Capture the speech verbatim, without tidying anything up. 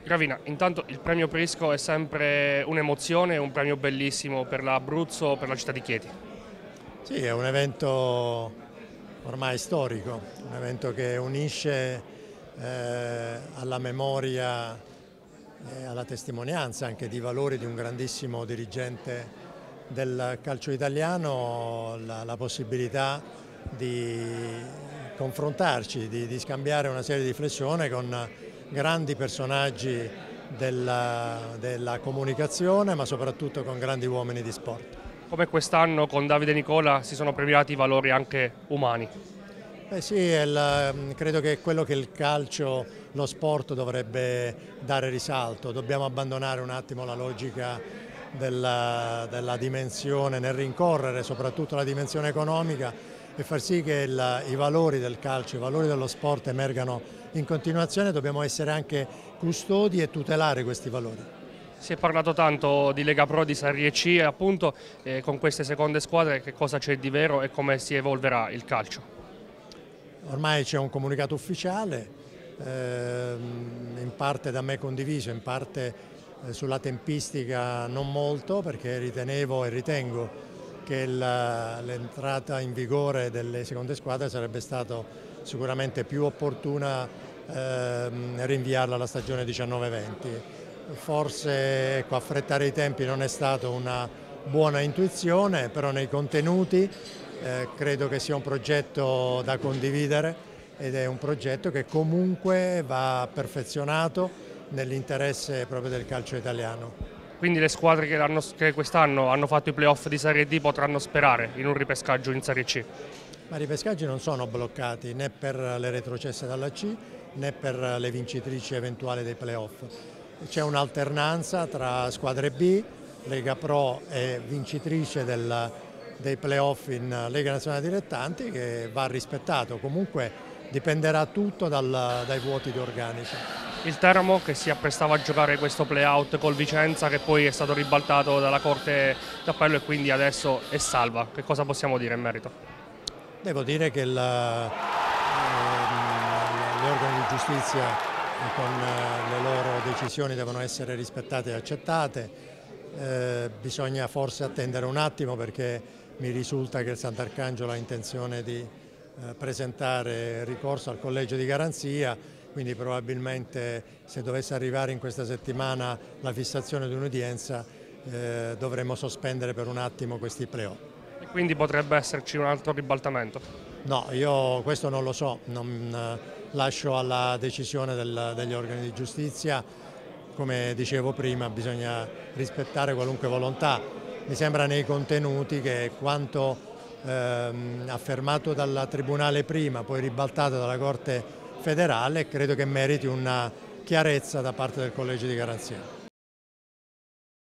Gravina, intanto il premio Prisco è sempre un'emozione, un premio bellissimo per l'Abruzzo, per la città di Chieti. Sì, è un evento ormai storico, un evento che unisce eh, alla memoria e alla testimonianza anche di valori di un grandissimo dirigente del calcio italiano, la, la possibilità di confrontarci, di, di scambiare una serie di riflessioni con grandi personaggi della, della comunicazione, ma soprattutto con grandi uomini di sport. Come quest'anno con Davide Nicola si sono premiati valori anche umani. Eh sì, il, credo che è quello che il calcio, lo sport dovrebbe dare risalto. Dobbiamo abbandonare un attimo la logica della, della dimensione nel rincorrere, soprattutto la dimensione economica, e far sì che il, i valori del calcio, i valori dello sport emergano in continuazione. Dobbiamo essere anche custodi e tutelare questi valori. Si è parlato tanto di Lega Pro, di Serie C e appunto eh, con queste seconde squadre che cosa c'è di vero e come si evolverà il calcio? Ormai c'è un comunicato ufficiale, ehm, in parte da me condiviso, in parte eh, sulla tempistica non molto, perché ritenevo e ritengo che l'entrata in vigore delle seconde squadre sarebbe stato sicuramente più opportuna ehm, rinviarla alla stagione diciannove venti. Forse ecco, affrettare i tempi non è stata una buona intuizione, però nei contenuti eh, credo che sia un progetto da condividere ed è un progetto che comunque va perfezionato nell'interesse proprio del calcio italiano. Quindi le squadre che, che quest'anno hanno fatto i playoff di Serie D potranno sperare in un ripescaggio in Serie C? Ma i ripescaggi non sono bloccati né per le retrocesse dalla C né per le vincitrici eventuali dei playoff. C'è un'alternanza tra squadre B, Lega Pro e vincitrice del, dei playoff in Lega Nazionale Dilettanti, che va rispettato. Comunque dipenderà tutto dal, dai vuoti di organico. Il Teramo che si apprestava a giocare questo play-out col Vicenza, che poi è stato ribaltato dalla Corte d'Appello e quindi adesso è salva. Che cosa possiamo dire in merito? Devo dire che il, eh, gli organi di giustizia con le loro decisioni devono essere rispettate e accettate. Eh, bisogna forse attendere un attimo, perché mi risulta che il Sant'Arcangelo ha intenzione di eh, presentare ricorso al collegio di garanzia, quindi probabilmente se dovesse arrivare in questa settimana la fissazione di un'udienza eh, dovremmo sospendere per un attimo questi playoff. E quindi potrebbe esserci un altro ribaltamento? No, io questo non lo so, non, eh, lascio alla decisione del, degli organi di giustizia. Come dicevo prima, bisogna rispettare qualunque volontà. Mi sembra nei contenuti che quanto ehm, affermato dal Tribunale prima, poi ribaltato dalla Corte federale, credo che meriti una chiarezza da parte del collegio di garanzia.